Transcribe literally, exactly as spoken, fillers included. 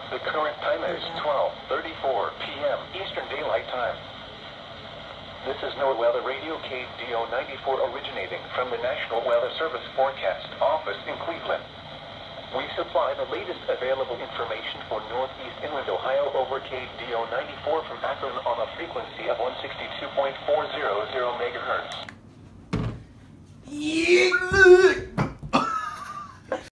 The current time is twelve thirty-four p m Eastern Daylight Time. This is NOAA Weather Radio K D O ninety-four originating from the National Weather Service Forecast Office in Cleveland. We supply the latest available information for Northeast Inland Ohio over K D O ninety-four from Akron on a frequency of one sixty-two point four zero zero megahertz. Yeah.